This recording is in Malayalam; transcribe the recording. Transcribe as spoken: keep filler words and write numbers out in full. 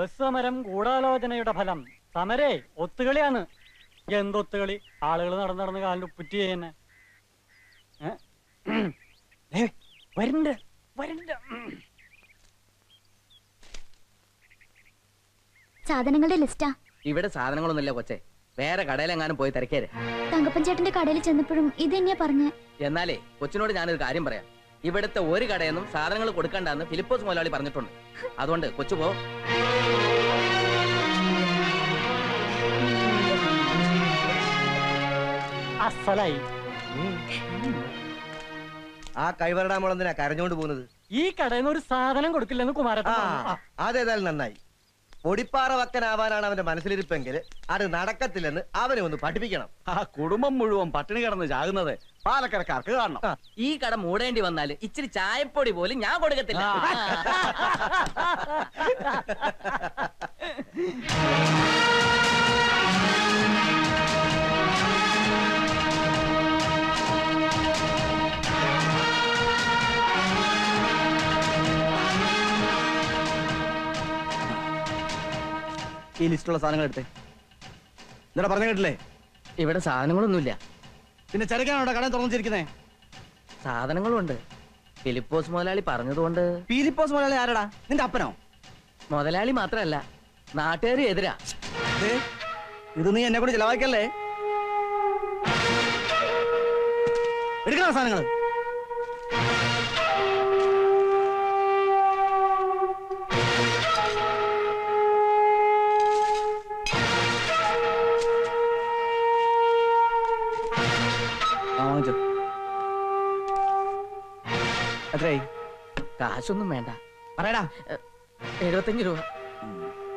ബസ് സമരം ഗൂഢാലോചനയുടെ ഫലം. സമരേ ഒത്തുകളിയാണ്. എന്തൊത്തുകളി? ആളുകൾ നടന്ന് നടന്ന് കാലിൽ ഉപ്പുറ്റി ചെയ്യുന്നെ. വരണ്ട് വരണ്ട്. സാധനങ്ങളുടെ ലിസ്റ്റാ. ഇവിടെ സാധനങ്ങളൊന്നുമില്ല കൊച്ചെ, വേറെ കടയിലെങ്ങാനും പോയി തിരക്കേര്. തങ്കപ്പൻ ചേട്ടന്റെ കടയിൽ ചെന്നപ്പോഴും ഇത് തന്നെയാ പറഞ്ഞ. എന്നാലേ കൊച്ചിനോട് ഞാനൊരു കാര്യം പറയാം. ഇവിടുത്തെ ഒരു കടയൊന്നും സാധനങ്ങൾ കൊടുക്കണ്ടെന്ന് ഫിലിപ്പോസ് മുതലാളി പറഞ്ഞിട്ടുണ്ട്. അതുകൊണ്ട് കൊച്ചു പോ. അസലായി. ആ കൈവരടാമുളന്തിനാ കരഞ്ഞോണ്ട് പോകുന്നത്? ഈ കടയിൽ നിന്ന് ഒരു സാധനം കൊടുക്കില്ലെന്ന് കുമാരട്ടൻ. അതേതായാലും നന്നായി. പൊടിപ്പാറ വക്കനാവാനാണ് അവന്റെ മനസ്സിലിരിപ്പെങ്കിൽ അത് നടക്കത്തില്ലെന്ന് അവനെ ഒന്ന് പഠിപ്പിക്കണം. ആ കുടുംബം മുഴുവൻ പട്ടിണി കിടന്ന് ചാകുന്നത് പാലക്കരക്കാർക്ക് കാണണം. ഈ കട മൂടേണ്ടി വന്നാല് ഇച്ചിരി ചായപ്പൊടി പോലും ഞാൻ കൊടുക്കത്തില്ല. ഈ ലിസ്റ്റുള്ള സാധനങ്ങൾ എടുത്തേ. എന്താ പറഞ്ഞു കേട്ടില്ലേ? ഇവിടെ സാധനങ്ങളൊന്നുമില്ല. പിന്നെ ചരക്കാണോ കട തുറന്നിരിക്കുന്നേ? സാധനങ്ങളും ഉണ്ട്. ഫിലിപ്പോസ് മുതലാളി പറഞ്ഞതുകൊണ്ട്. ഫിലിപ്പോസ് മുതലാളി ആരടാ? നിന്റെ അപ്പനോ? മുതലാളി മാത്രല്ല, നാട്ടുകാരും എതിരാ. ഇത് നീ എന്നെ കൂടി ചെലവാക്കല്ലേ? എടുക്കണ സാധനങ്ങൾ. കാശൊന്നും വേണ്ട. പറയടാ. എഴുപത്തഞ്ച് രൂപ.